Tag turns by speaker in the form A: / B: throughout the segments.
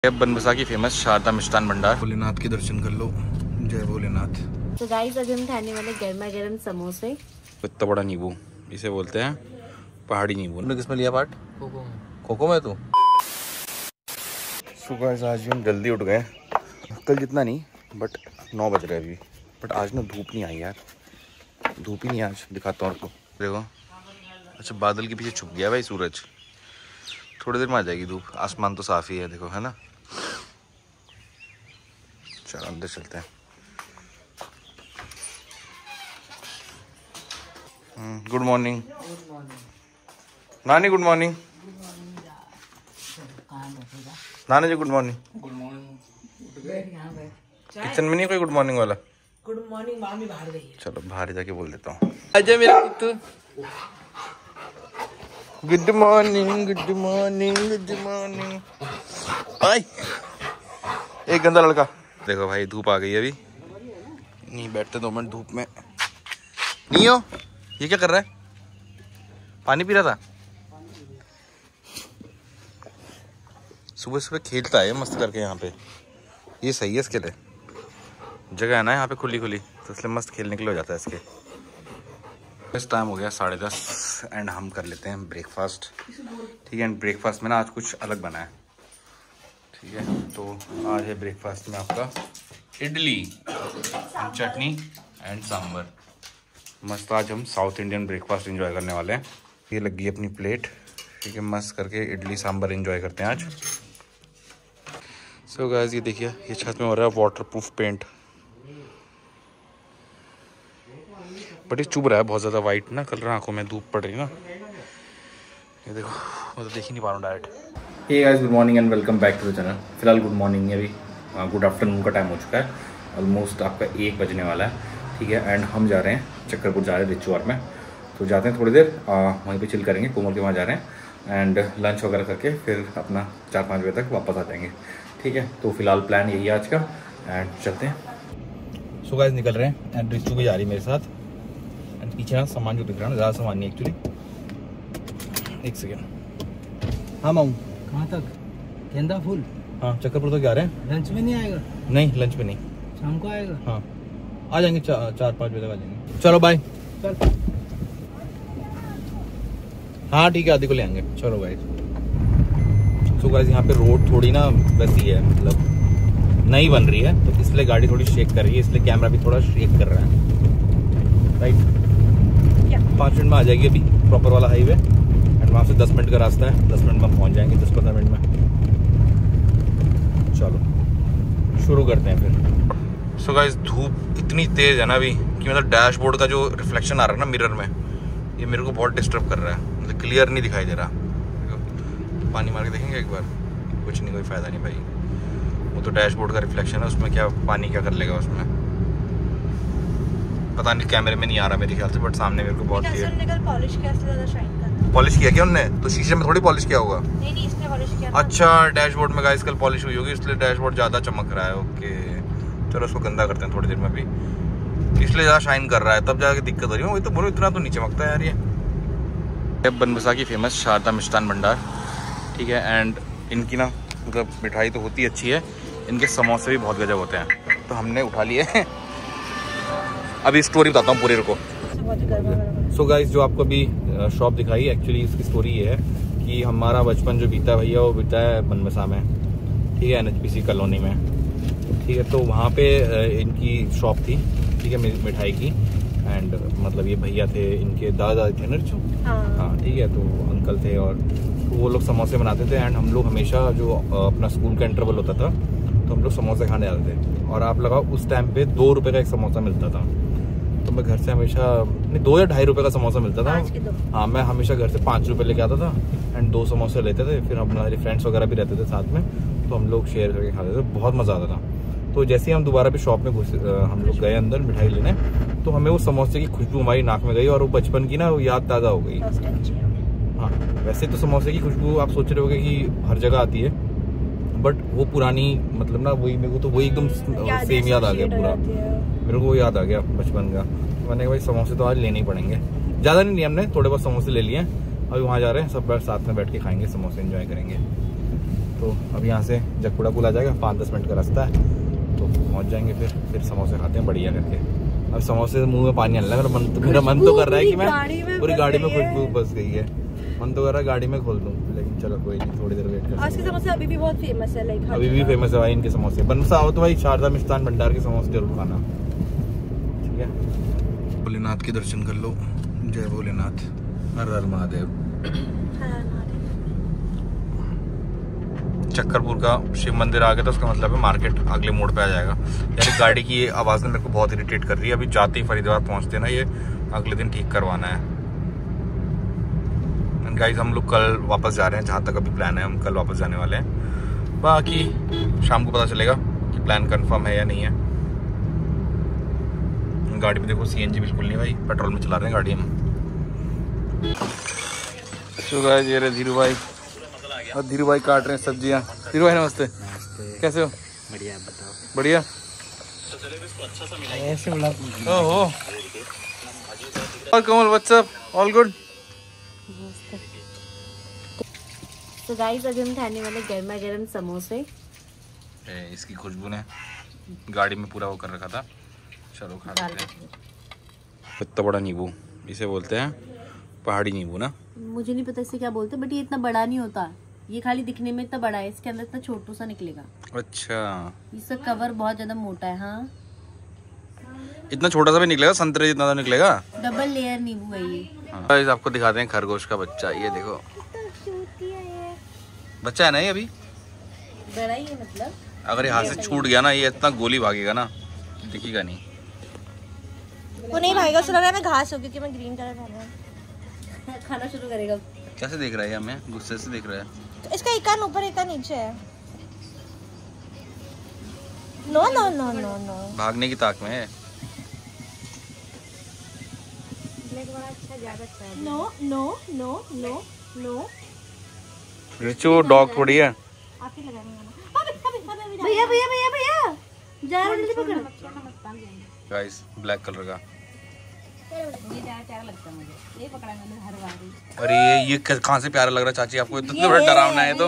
A: बनबसा की फेमस शारदा मिष्ठान भंडार। भोलेनाथ के दर्शन कर लो। जय भोलेनाथ।
B: तो गाइस आज हम खाने वाले गर्मा गर्म समोसे।
A: इतना बड़ा नींबू इसे बोलते हैं पहाड़ी नींबू। तुमने किसमें लिया पार्ट? कोको में। तू सुबह आज हम जल्दी उठ गए, कल जितना नहीं बट 9 बज रहे अभी। बट आज ना धूप नहीं आई यार, धूप ही नहीं आज। दिखाता हूँ आपको, देखो। अच्छा बादल के पीछे छुप गया भाई सूरज, थोड़ी देर में आ जाएगी धूप। आसमान तो साफ ही है देखो, है ना। चलो अंदर चलते हैं। गुड मॉर्निंग नानी। गुड मॉर्निंग नानी जी। Good morning. किचन में नहीं कोई गुड मॉर्निंग वाला?
C: गुड मॉर्निंग मामी बाहर गई है।
A: चलो बाहर जाके बोल देता हूँ। आजा मेरा कुत्तू। Good morning good morning good morning. आई एक गंदा लड़का। देखो भाई धूप आ गई अभी, नहीं बैठते 2 मिनट धूप में। नहीं हो ये क्या कर रहा है? पानी पी रहा था। सुबह सुबह खेलता है मस्त करके यहाँ पे, ये सही है इसके लिए। जगह है ना यहाँ पे खुली खुली, तो इसलिए मस्त खेलने के लिए हो जाता है इसके। इस टाइम हो गया 10:30 एंड हम कर लेते हैं ब्रेकफास्ट। ठीक है, एंड ब्रेकफास्ट में ना आज कुछ अलग बना है। ठीक है, तो आज है ब्रेकफास्ट में आपका इडली एंड चटनी एंड सांभर। मस्त आज हम साउथ इंडियन ब्रेकफास्ट एंजॉय करने वाले हैं। ये लग गई अपनी प्लेट। ठीक है, मस्त करके इडली सांभर एंजॉय करते हैं आज। सो गाइस ये देखिए, ये छत में हो रहा है वाटर प्रूफ पेंट। बट ये चुभ रहा है बहुत ज़्यादा वाइट ना, कलर आंखों में धूप पड़ रही है ना। ये देखो मैं तो देख ही नहीं पा रहा हूँ direct. Hey guys, good morning and welcome back to the channel. फिलहाल गुड मॉर्निंग है, अभी गुड आफ्टरनून का टाइम हो चुका है। ऑलमोस्ट आपका 1 बजने वाला है। ठीक है, एंड हम जा रहे हैं चक्करपुर, जा रहे हैं रिचुआर में। तो जाते हैं थोड़ी देर, वहीं पे चिल करेंगे। कोमल के वहाँ जा रहे हैं एंड लंच वगैरह करके फिर अपना 4-5 बजे तक वापस आ जाएंगे। ठीक है, तो फिलहाल प्लान यही है आज का एंड चलते हैं। सो गाइस निकल रहे हैं एंड रिचू भी जा रही है मेरे साथ। एंड पीछे ना सामान जो दिख रहा है ना, ज़्यादा सामान नहीं एक्चुअली। 1 सेकेंड। हाँ माऊँ
C: कहाँ तक? गेंदा फूल।
A: हाँ चक्करपुर तो जा रहे हैं।
C: लंच में नहीं आएगा?
A: नहीं लंच में नहीं,
C: शाम को आएगा।
A: हाँ आ जाएंगे 4-5 बजे तक आ जाएंगे। चलो बाय।
C: चल।
A: हाँ ठीक है, आदि को ले आएंगे। चलो गाइस। सो गाइस यहाँ पे रोड थोड़ी ना वैसी है, मतलब नई बन रही है, तो इसलिए गाड़ी थोड़ी शेक कर रही है, इसलिए कैमरा भी थोड़ा शेक कर रहा है। राइट 5 मिनट में आ जाएगी अभी प्रॉपर वाला हाईवे। एंड वहाँ से 10 मिनट का रास्ता है, 10 मिनट में पहुँच जाएंगे, 10-15 मिनट में। चलो शुरू करते हैं फिर। सो गाइस धूप इतनी तेज़ है ना अभी कि मतलब डैशबोर्ड का जो रिफ्लेक्शन आ रहा है ना मिरर में, ये मेरे को बहुत डिस्टर्ब कर रहा है। मतलब क्लियर नहीं दिखाई दे रहा। पानी मार के देखेंगे एक बार। कुछ नहीं, कोई फ़ायदा नहीं भाई। वो तो डैशबोर्ड का रिफ्लेक्शन है, उसमें क्या पानी क्या कर लेगा उसमें, पता नहीं। कैमरे में नहीं आ रहा मेरे ख्याल से, बट सामने मेरे को बहुत क्लियर। पॉलिश किया क्या उनने? तो शीशे में थोड़ी पॉलिश किया होगा।
B: नहीं इसने पॉलिश किया।
A: अच्छा डैशबोर्ड में गाइस कल पॉलिश हुई होगी, इसलिए डैशबोर्ड ज़्यादा चमक रहा है। ओके चलो उसको गंदा करते हैं थोड़ी देर में भी, इसलिए ज़्यादा शाइन कर रहा है, तब जाके दिक्कत हो रही है। वही तो बोलो, इतना तो नहीं चमकता है यार ये। बनबसा की फेमस शारदा मिष्ठान भंडार। ठीक है, एंड इनकी ना मतलब मिठाई तो होती अच्छी है, इनके समोसे भी बहुत गजब होते हैं। तो हमने उठा लिए हैं। अभी स्टोरी बताता हूँ पूरे को। सो गाइस जो आपको अभी शॉप दिखाई, एक्चुअली इसकी स्टोरी ये है कि हमारा बचपन जो बीता भैया वो बीता है बनबसा में। ठीक है, NHPC कॉलोनी में। ठीक है, तो वहाँ पे इनकी शॉप थी। ठीक है, मिठाई की। एंड मतलब ये भैया थे, इनके दादा थे ना जो। हाँ ठीक है, तो अंकल थे और तो वो लोग समोसे बनाते थे। एंड हम लोग हमेशा जो अपना स्कूल का इंटरवल होता था तो हम लोग समोसे खाने जाते थे। और आप लगाओ उस टाइम पे 2 रुपये का एक समोसा मिलता था। तो मैं घर से हमेशा नहीं 2 या 2.5 रुपये का समोसा मिलता था। हाँ मैं हमेशा घर से 5 रुपये लेके आता था एंड 2 समोसे लेते थे। फिर हमारे फ्रेंड्स वगैरह भी रहते थे साथ में, तो हम लोग शेयर करके खाते थे, बहुत मज़ा आता था। तो जैसे ही हम दोबारा भी शॉप में हम लोग गए अंदर मिठाई लेने, तो हमें वो समोसे की खुशबू हमारी नाक में गई और वो बचपन की ना वो याद ताज़ा हो गई। हाँ वैसे तो समोसे की खुशबू आप सोच रहे होगे कि हर जगह आती है, बट वो पुरानी मतलब ना वही मेरे को तो वही एकदम सेम याद आ गया पूरा। मेरे को वो याद आ गया बचपन का। मैंने कहा भाई समोसे तो आज लेने ही पड़ेंगे। ज़्यादा नहीं लिए हमने, थोड़े बहुत समोसे ले लिए। अभी वहाँ जा रहे हैं, सब साथ में बैठ के खाएंगे, समोसे एंजॉय करेंगे। तो अब यहाँ से जगपुड़ा पुल आ जाएगा, 5-10 मिनट का रास्ता है, तो पहुँच जाएंगे। फिर समोसे खाते हैं बढ़िया करके। अब समोसे से मुंह में पानी आने लगा, मेरा मन तो कर रहा है कि मैं पूरी गाड़ी में खुशबू बस गई है, मन तो कर रहा है गाड़ी में खोल दूं, लेकिन चलो कोई नहीं, थोड़ी देर वेट करते हैं।
B: आज के समोसे अभी भी बहुत फेमस है, लाइक
A: अभी भी फेमस है भाई इनके समोसे। बनसा आओ तो भाई शारदा मिष्ठान भंडार के समोसे जरूर खाना, ठीक है। भोलेनाथ के दर्शन कर लो, जय भोलेनाथ, हर हर महादेव। चक्करपुर का शिव मंदिर आ गया, तो उसका मतलब है मार्केट अगले मोड़ पे आ जाएगा। यार गाड़ी की ये आवाज़ ने मेरे को बहुत इरिटेट कर रही है। अभी जाते ही फरीदाबाद पहुंचते ना, ये अगले दिन ठीक करवाना है। गाइस हम लोग कल वापस जा रहे हैं, जहाँ तक अभी प्लान है हम कल वापस जाने वाले हैं। बाकी शाम को पता चलेगा कि प्लान कंफर्म है या नहीं है। गाड़ी में देखो सीएनजी बिल्कुल नहीं भाई, पेट्रोल में चला रहे हैं गाड़ी हम। तो गाइस ये रहे धीरू भाई, और धीरू भाई काट रहे हैं सब्जियां। धीरू भाई नमस्ते, कैसे हो?
C: बढ़िया, बताओ।
A: बढ़िया।
C: ऐसे बोला
A: ओहो, और Kamal what's up, all good?
B: तो गाइस अभी हम खाने वाले गर्मा गर्म समोसे।
A: इसकी खुशबू ने गाड़ी में पूरा वो कर रखा था। चलो खा लेते हैं। इतना बड़ा नींबू इसे बोलते हैं, पहाड़ी नींबू ना।
B: मुझे नहीं पता इसे क्या बोलते, बट ये इतना बड़ा नहीं होता, ये खाली दिखने में इतना बड़ा है, इसके अंदर इतना छोटू सा निकलेगा।
A: अच्छा,
B: इसका कवर बहुत ज्यादा मोटा है। हाँ,
A: इतना छोटा सा भी निकलेगा, संतरे जितना तो निकलेगा।
B: डबल लेयर नींबू है ये।
A: हाँ। आपको दिखाते हैं खरगोश का बच्चा, ये देखो बच्चा है ना, ये अभी
B: बड़ा ही है, मतलब
A: अगर ये हाथ से छूट गया ना, ये इतना गोली भागेगा ना, दिखेगा नहीं।
D: वो नहीं भागेगा, सुना रहा है मैं घास हो, क्योंकि मैं ग्रीन कलर पहना है।
B: खाना शुरू करेगा।
A: कैसे देख रहा है हमें? गुस्से से देख रहा है।
D: तो इसका एक कान ऊपर एक कान नीचे है। No no no no no,
A: भागने की ताक में है।
D: No no no no no,
A: Richu dog थोड़ी है।
D: आप ही लगाएंगे। भैया भैया भैया भैया, जा जल्दी पकड़।
A: गाइस ब्लैक कलर का।
B: ये पकड़ा मैंने हर बार।
A: अरे ये कहाँ से प्यारा लग रहा है चाची आपको? इतना बड़ा डरावना है तो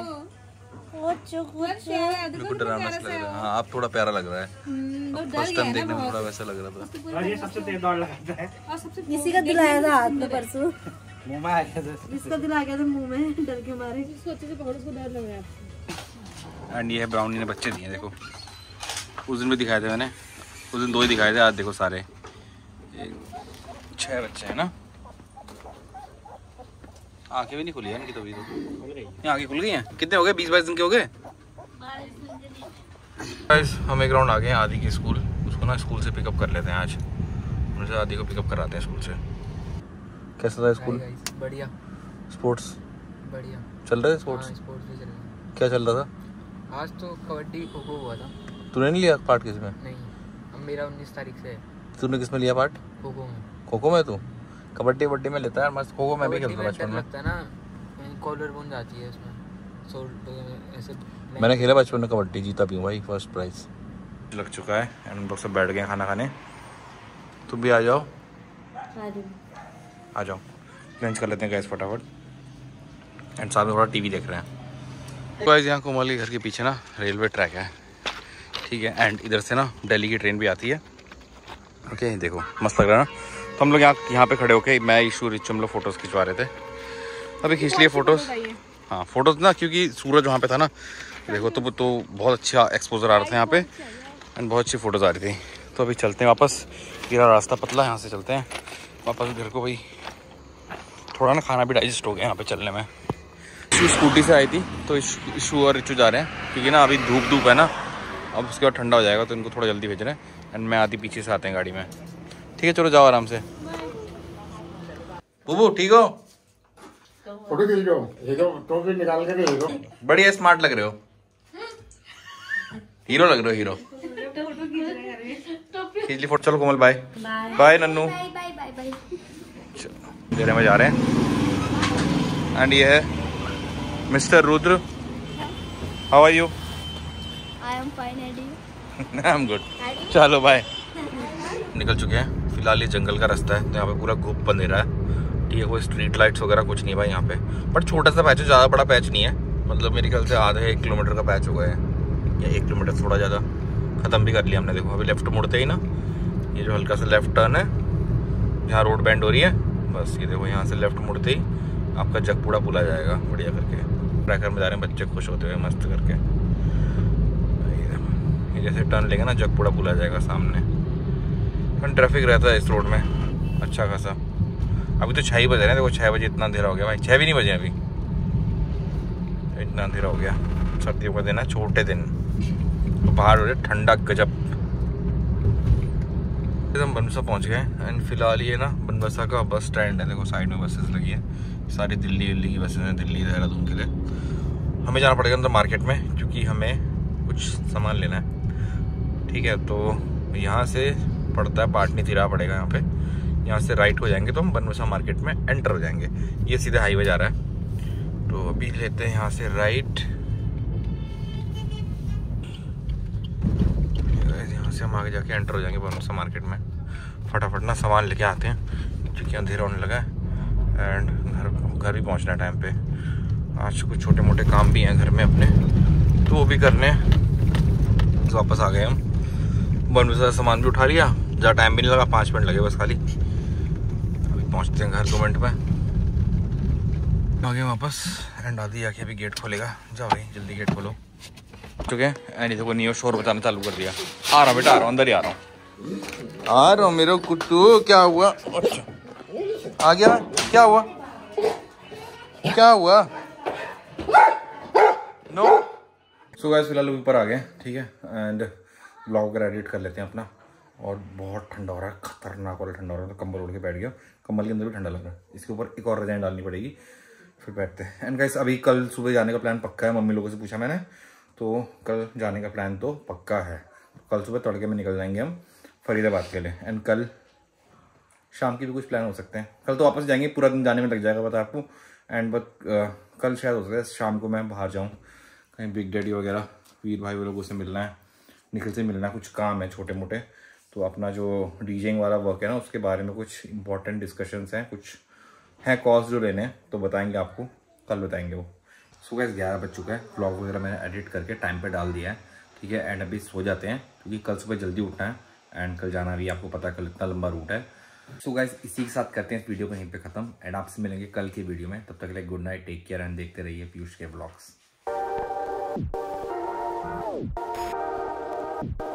A: बिल्कुल डरावना सा लग रहा है। हाँ आप थोड़ा प्यारा लग रहा है, फर्स्ट टाइम देखने में थोड़ा वैसा लग रहा था।
C: और ये सबसे तेज दौड़ लगाता है।
B: इसी का दिल आया था हाथ में परसों,
C: मुंह में आ गया था।
B: इसका दिल आ गया था मुंह में, डर के मारे। सोचे थे पकड़ो, उसको डर लग रहा है।
A: एंड ये है ब्राउनी ने बच्चे दिए, देखो उस दिन भी दिखाए थे मैंने, उस दिन 2 ही दिखाए थे, आज देखो सारे 6 बच्चे हैं ना। आंखें भी नहीं खुली है इनकी, तो भी तो आंखें खुल गई हैं। कितने हो गए? 20-22 दिन के हो गए। गाइस हम एक राउंड आ गए हैं आदि की स्कूल, उसको ना स्कूल से पिकअप कर लेते हैं आज। मुझे आदि को पिकअप कराते हैं स्कूल से। कैसा था स्कूल?
C: बढ़िया।
A: स्पोर्ट्स
C: बढ़िया
A: चल रहा है? स्पोर्ट्स
C: स्पोर्ट्स भी चल रहा है।
A: क्या चल रहा था
C: आज? तो कबड्डी खो खो हुआ था।
A: तूने नहीं लिया पार्ट किस में?
C: नहीं, अब मेरा 19 तारीख से है।
A: तूने किस में लिया पार्ट?
C: खो खो में।
A: खो खो में? तू कबड्डी वड्डी में लेता है? मस्त खो खो में भी खेलता बचपन में।
C: लगता है ना, कॉलर बोन जाती है उसमें, सो ऐसे।
A: मैंने खेला बचपन में कबड्डी, जीता भी हूँ भाई, फर्स्ट प्राइज लग चुका है। एंड हम लोग सब बैठ गए खाना खाने। तुम भी आ जाओ, आ जाओ लंच कर लेते हैं गैस फटाफट। एंड साथ में थोड़ा टीवी देख रहे हैं। गाइस यहाँ कोमल के घर के पीछे ना रेलवे ट्रैक है, ठीक है। एंड इधर से ना दिल्ली की ट्रेन भी आती है। ओके देखो मस्त लग रहा है ना। तो हम लोग यहाँ पे खड़े होके, मैं इशू रिच हम लोग फोटोज़ खिंचवा रहे थे, अभी खींच लिए फोटोज़। हाँ फोटोज़ ना, क्योंकि सूरज वहाँ पे था ना, देखो तो बहुत अच्छा एक्सपोजर आ रहा था यहाँ पे, एंड बहुत अच्छी फ़ोटोज़ आ रही थी। तो अभी चलते हैं वापस, ये रास्ता पतला है, यहाँ से चलते हैं वापस घर को। भाई थोड़ा ना खाना भी डाइजेस्ट हो गया यहाँ पे चलने में। इशू स्कूटी से आई थी, तो इशू और रिचू जा रहे हैं, क्योंकि ना अभी धूप है ना, अब उसके बाद ठंडा हो जाएगा, तो इनको थोड़ा जल्दी भेज रहे हैं। एंड मैं आती पीछे से आते हैं गाड़ी में, ठीक है। चलो जाओ आराम से। बुबू ठीक हो?
E: फोटो खींच लो, टोपी निकाल कर हीरो।
A: बढ़िया स्मार्ट लग रहे हो, हीरो लग रहे हो, हीरो। खींच ली फोटो। चलो कोमल बाय बाय। नन्नू डेरे में जा रहे हैं। एंड ये है mister Rudra, how are you?
D: I am fine and
A: I am good. चलो बाय। निकल चुके हैं। फिलहाल ये जंगल का रास्ता है, तो यहाँ पे पूरा घुप अंधेरा है, ठीक है। कोई स्ट्रीट लाइट्स वगैरह कुछ नहीं है भाई यहाँ पे, बट छोटा सा पैच है, ज़्यादा बड़ा पैच नहीं है। मतलब मेरे ख्याल से आधे 1 किलोमीटर का पैच हो गया है, या 1 किलोमीटर थोड़ा ज़्यादा। ख़त्म भी कर लिया हमने। देखो अभी लेफ्ट मुड़ते ही ना, ये जो हल्का सा लेफ्ट टर्न है जहाँ रोड बेंड हो रही है, बस ये देखो यहाँ से लेफ्ट मुड़ते ही आपका जगपूड़ा पुल आ जाएगा बढ़िया करके। ट्रैकर में जा रहे हैं बच्चे खुश होते हुए मस्त करके। ये जैसे टर्न लेंगे ना जगपूड़ा पुल आ जाएगा सामने। पर ट्रैफिक रहता है इस रोड में अच्छा खासा। अभी तो 6 ही बज रहे हैं, देखो 6 बजे इतना अंधेरा हो गया भाई। 6 भी नहीं बजे अभी, इतना अंधेरा हो गया। सर्दियों का दिन है, छोटे दिन, तो बाहर हो रहे ठंडा गजब। हम बनबसा पहुंच गए एंड फिलहाल ये ना बनबसा का बस स्टैंड है। देखो साइड में बसेस लगी है, सारी दिल्ली की बसेस हैं, दिल्ली देहरादून के लिए। हमें जाना पड़ेगा अंदर मार्केट में क्योंकि हमें कुछ सामान लेना है, ठीक है। तो यहाँ से पड़ता है पाटनी तिराहा पड़ेगा यहाँ पे। यहाँ से राइट हो जाएंगे तो हम बनबसा मार्केट में एंटर हो जाएंगे। ये सीधे हाईवे जा रहा है, तो अभी लेते हैं यहाँ से राइट। यहाँ से हम आगे जाके एंटर हो जाएंगे बनबसा मार्केट में। फटाफट ना सामान लेके आते हैं क्योंकि अंधेरा होने लगा है एंड घर भी पहुँचना है टाइम पे। आज कुछ छोटे मोटे काम भी हैं घर में अपने, तो वो भी करने हैं। तो वापस आ गए हम, बनबसा सामान भी उठा लिया, ज़्यादा टाइम भी नहीं लगा, 5 मिनट लगे बस खाली। अभी पहुँचते हैं घर 2 मिनट में। आ गए वापस एंड आदि आके अभी गेट खोलेगा। जाओ भाई जल्दी गेट खोलो। चुके हैं एंड देखो नियो शोर बचाना चालू कर दिया। आ रहा हूँ बेटा, आ रहा हूँ, अंदर ही आ रहा हूँ मेरे कुत्तू। क्या हुआ? अच्छा आ गया, क्या हुआ? क्या हुआ? नो सो गाइस फिलहाल ऊपर आ गए, ठीक है। एंड ब्लॉग वगैरह एडिट कर लेते हैं अपना। और बहुत ठंडा हो रहा है, खतरनाक वाला ठंडा हो रहा है। तो कंबल ओढ़ के बैठ गया, कंबल के अंदर भी ठंडा लग रहा है। इसके ऊपर एक और रजाई डालनी पड़ेगी, फिर बैठते हैं। एंड गाइस अभी कल सुबह जाने का प्लान पक्का है। मम्मी लोगों से पूछा मैंने, तो कल जाने का प्लान तो पक्का है। कल सुबह तड़के में निकल जाएंगे हम फरीदाबाद के लिए। एंड कल शाम की भी कुछ प्लान हो सकते हैं। कल तो वापस जाएंगे, पूरा दिन जाने में लग जाएगा पता आपको। एंड बट कल शायद हो सकता है शाम को मैं बाहर जाऊँ कहीं, बिग डैडी वगैरह वीर भाई वो लोगों से मिलना है, निखिल से मिलना है, कुछ काम है छोटे मोटे। तो अपना जो डीजेइंग वाला वर्क है ना, उसके बारे में कुछ इंपॉर्टेंट डिस्कशंस हैं, कुछ हैं कॉल्स जो लेने हैं, तो बताएंगे आपको, कल बताएंगे वो। सुबह 11 बज चुका है। व्लॉग वगैरह मैंने एडिट करके टाइम पे डाल दिया है, ठीक है। एंड अभी सो जाते हैं क्योंकि कल सुबह जल्दी उठना है एंड कल जाना भी, आपको पता है कल इतना लंबा रूट है। सो गाइस इसी के साथ करते हैं इस वीडियो को यहीं पे खत्म एंड आपसे मिलेंगे कल की वीडियो में। तब तक के लिए good night, take care and देखते रहिए पीयूष के व्लॉग्स।